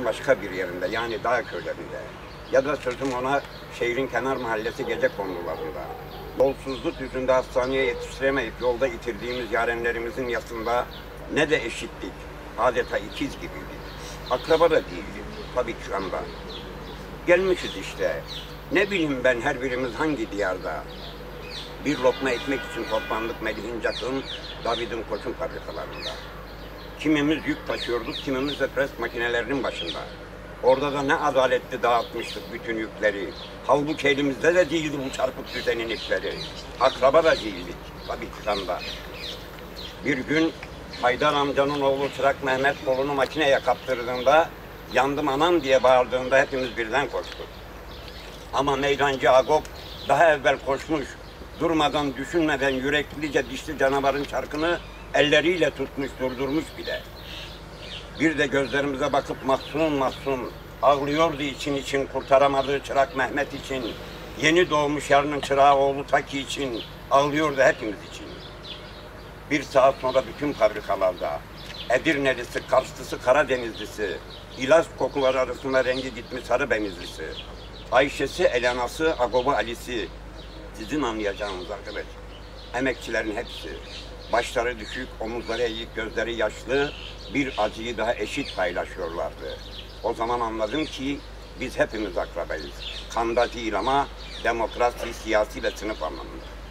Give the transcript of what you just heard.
başka bir yerinde, yani dağ köylerinde ya da sözüm ona şehrin kenar mahallesi gecekondularında yolsuzluk yüzünde hastaneye yetiştiremeyip yolda yitirdiğimiz yarenlerimizin yanında ne de eşittik, adeta ikiz gibiydik. Akraba da değildik tabii ki anda. Gelmişiz işte, ne bileyim ben her birimiz hangi diyarda. Bir lokma ekmek için toplandık Melih'in Cak'ın, David'in Koç'un fabrikalarında. Kimimiz yük taşıyorduk, kimimiz de pres makinelerinin başında. Orada da ne adaletli dağıtmıştık bütün yükleri. Halbuki elimizde de değildi bu çarpık düzenin ipleri. Akraba da değildik, tabii ki kanda. Bir gün Haydar amcanın oğlu Çırak Mehmet kolunu makineye kaptırdığında, yandım anam diye bağırdığında hepimiz birden koştuk. Ama meydancı Agop daha evvel koşmuş, durmadan düşünmeden yüreklice dişli canavarın çarkını elleriyle tutmuş, durdurmuş bile. Bir de gözlerimize bakıp mahzun mahzun ağlıyordu için kurtaramadığı Çırak Mehmet için, yeni doğmuş yarının çırağı oğlu Taki için, ağlıyordu hepimiz için. Bir saat sonra bütün fabrikalarda Edirnelisi, Karslısı, Karadenizlisi, ilaç kokuları arasında rengi gitmiş sarı benizlisi, Ayşe'si, Elena'sı, Agop'u, Ali'si, sizin anlayacağınız arkadaş, emekçilerin hepsi, başları düşük, omuzları eğik, gözleri yaşlı, bir acıyı daha eşit paylaşıyorlardı. O zaman anladım ki biz hepimiz akrabayız. Kanda değil ama demokrasi, siyasi ve sınıf anlamında.